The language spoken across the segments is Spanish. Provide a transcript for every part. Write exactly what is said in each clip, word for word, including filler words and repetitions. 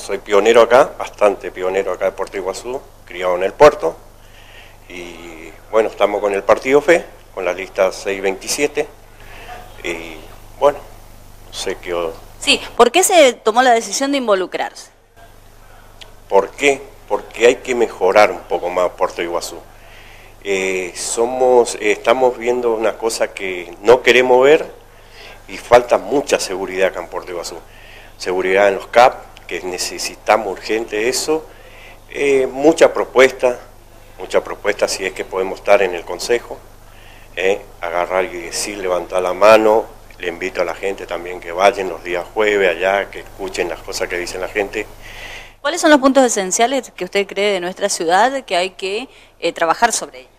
soy pionero acá, bastante pionero acá de Puerto Iguazú, criado en el puerto. Y bueno, estamos con el Partido Fe, con la lista seiscientos veintisiete. Y bueno, no sé qué... Sí, ¿por qué se tomó la decisión de involucrarse? ¿Por qué? Porque hay que mejorar un poco más Puerto Iguazú. Eh, somos, eh, estamos viendo una cosa que no queremos ver y falta mucha seguridad acá en Puerto Iguazú. Seguridad en los C A P, que necesitamos urgente eso. Eh, mucha propuesta, mucha propuesta si es que podemos estar en el consejo. Eh, agarrar y decir, levantar la mano. Le invito a la gente también que vayan los días jueves allá, que escuchen las cosas que dicen la gente. ¿Cuáles son los puntos esenciales que usted cree de nuestra ciudad que hay que eh, trabajar sobre ellos?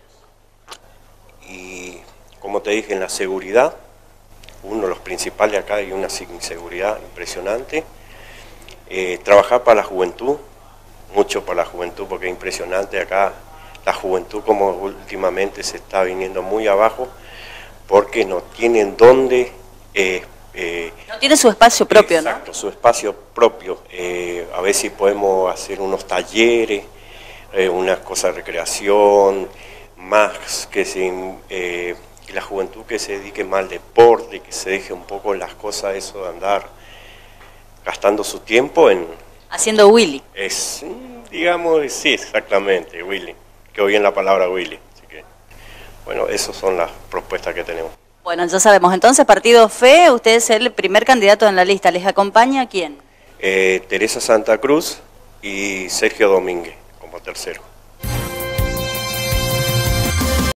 Y como te dije, en la seguridad, uno de los principales acá hay una inseguridad impresionante. Eh, trabajar para la juventud, mucho para la juventud, porque es impresionante acá la juventud como últimamente se está viniendo muy abajo, porque no tienen dónde... Eh, eh, no tiene su espacio propio, exacto, ¿no? Exacto, su espacio propio. Eh, a ver si podemos hacer unos talleres, eh, unas cosas de recreación, más que se, eh, la juventud que se dedique más al deporte, que se deje un poco las cosas, eso de andar gastando su tiempo en... Haciendo Willy. Es, digamos, sí, exactamente, Willy. Quedó bien la palabra Willy. Así que, bueno, esas son las propuestas que tenemos. Bueno, ya sabemos. Entonces, Partido Fe, usted es el primer candidato en la lista. ¿Les acompaña quién? Eh, Teresa Santa Cruz y Sergio Domínguez como tercero.